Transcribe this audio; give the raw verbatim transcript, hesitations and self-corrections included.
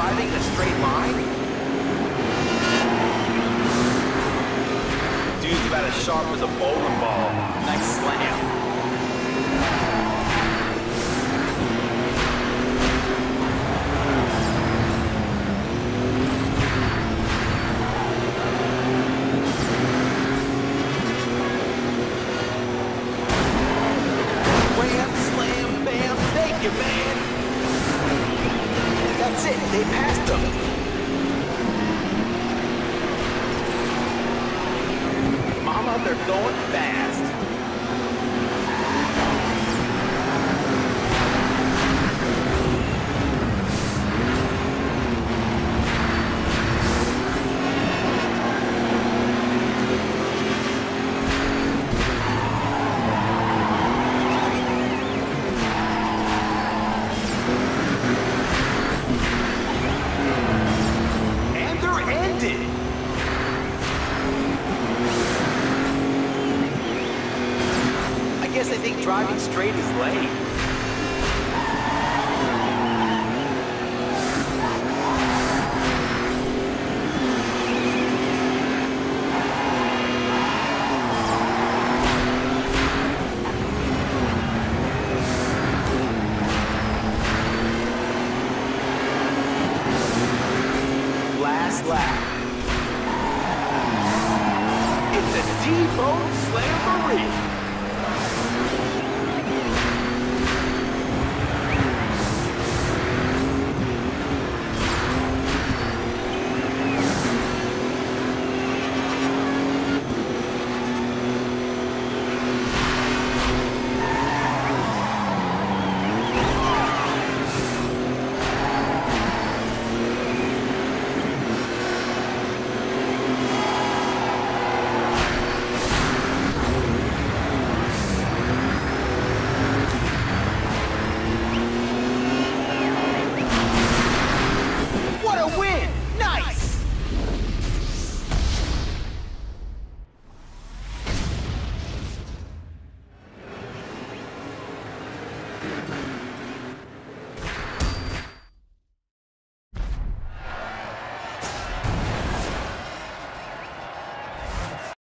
driving in a straight line? Dude's about as sharp as a bowling ball. Nice slam. You man. That's it, they passed them. Mama, they're going fast. I guess I think driving straight is lame. Last lap. It's a T-bone slamboree. Nice!